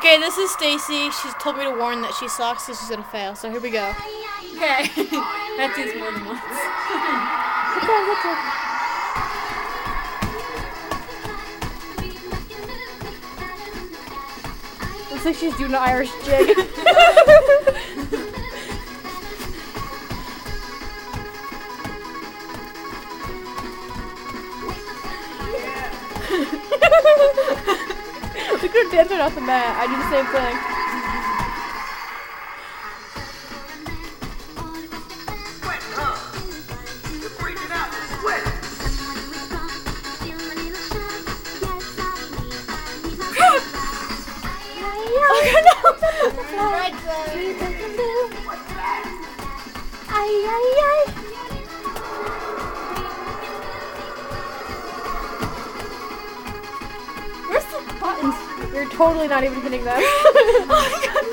Okay, this is Stacey. She's told me to warn that she sucks, so she's gonna fail. So here we go. Okay. That is more than once. Looks like she's doing an Irish jig. Look at her dancing off the mat. I do the same thing. Sweat, huh? You're breathing out sweat. Where's the buttons? You're totally not even hitting them. Oh my god.